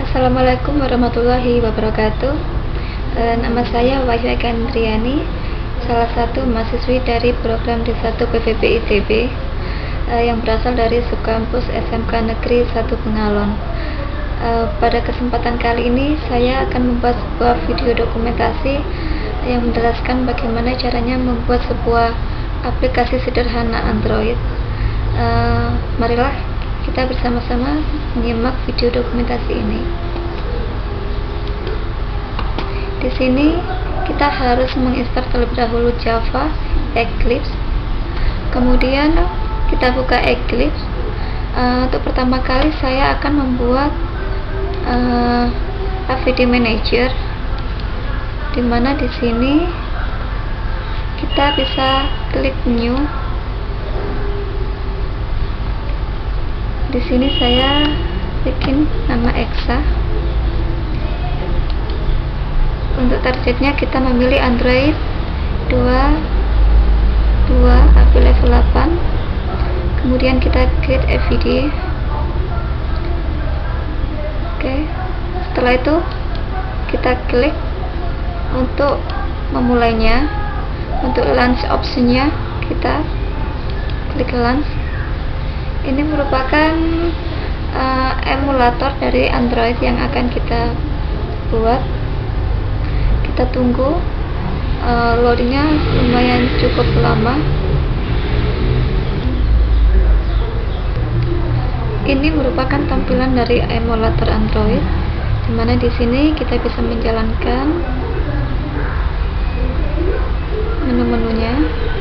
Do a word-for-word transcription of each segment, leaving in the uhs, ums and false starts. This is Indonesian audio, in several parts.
Assalamualaikum warahmatullahi wabarakatuh. E, nama saya Wahyu Eka Indriani, salah satu mahasiswi dari program D satu P V B I T B e, yang berasal dari subkampus S M K Negeri satu Bengalon. E, pada kesempatan kali ini saya akan membuat sebuah video dokumentasi yang menjelaskan bagaimana caranya membuat sebuah aplikasi sederhana Android. E, marilah kita bersama-sama menyimak video dokumentasi ini. Di sini kita harus menginstal terlebih dahulu Java, Eclipse. Kemudian kita buka Eclipse. Uh, untuk pertama kali saya akan membuat uh, A V D Manager, dimana di sini kita bisa klik New. Di sini saya bikin nama Exa. Untuk targetnya kita memilih Android dua puluh dua sampai level delapan. Kemudian kita create A V D. Oke. Setelah itu kita klik untuk memulainya. Untuk launch optionnya kita klik launch. Ini merupakan uh, emulator dari Android yang akan kita buat. Kita tunggu, uh, loadingnya lumayan cukup lama. Ini merupakan tampilan dari emulator Android, dimana di sini kita bisa menjalankan menu-menunya.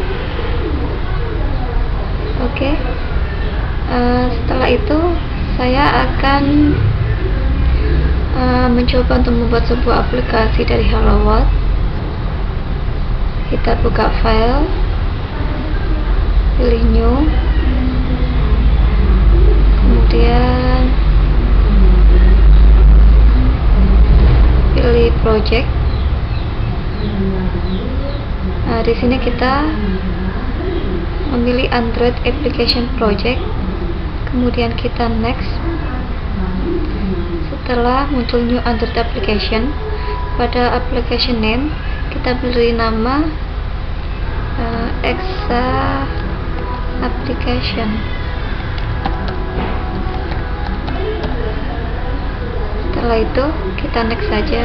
Oke. Okay. Uh, setelah itu saya akan uh, mencoba untuk membuat sebuah aplikasi dari Hello World. Kita buka file, pilih new, kemudian pilih project. Nah, di sini kita memilih Android Application Project. Kemudian kita next. Setelah muncul new Android application, pada application name kita beri nama uh, Exa application. Setelah itu kita next saja.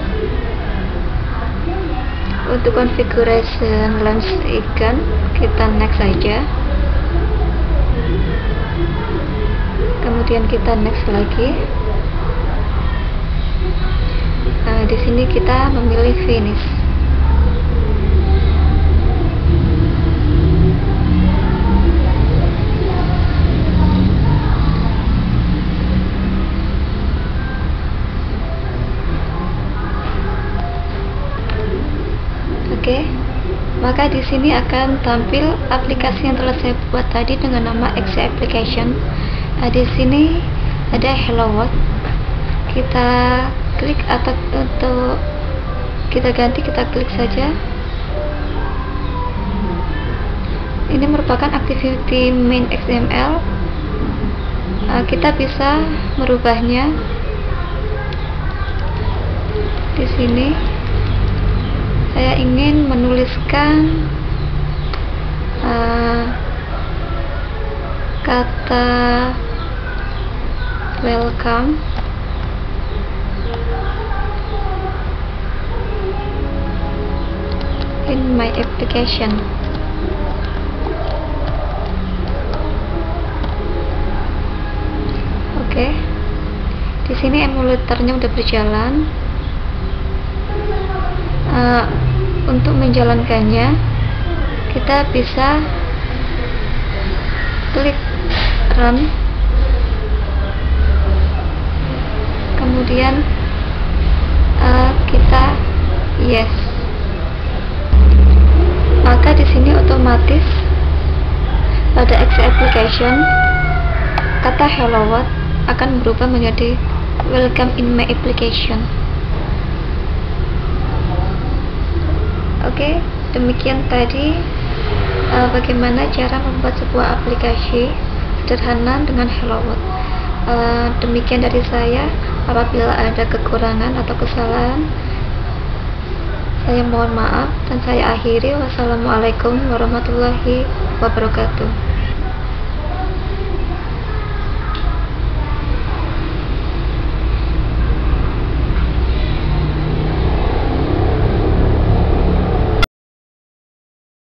Untuk configuration launch icon kita next saja. Kemudian kita next lagi. Nah, di sini kita memilih finish. Oke. Maka di sini akan tampil aplikasi yang telah saya buat tadi dengan nama Exa application. Nah, di sini ada Hello World. Kita klik atau untuk kita ganti, kita klik saja. Ini merupakan activity main X M L. Nah, kita bisa merubahnya. Di sini saya ingin menuliskan uh, kata welcome. In my application. Oke. Okay. Di sini emulatornya udah berjalan. Uh, untuk menjalankannya kita bisa klik run, kemudian uh, kita yes. Maka di sini otomatis pada Exa application kata Hello World akan berubah menjadi welcome in my application. Oke, okay, demikian tadi uh, bagaimana cara membuat sebuah aplikasi sederhana dengan Hello World. Uh, demikian dari saya. Apabila ada kekurangan atau kesalahan, saya mohon maaf dan saya akhiri. Wassalamualaikum warahmatullahi wabarakatuh.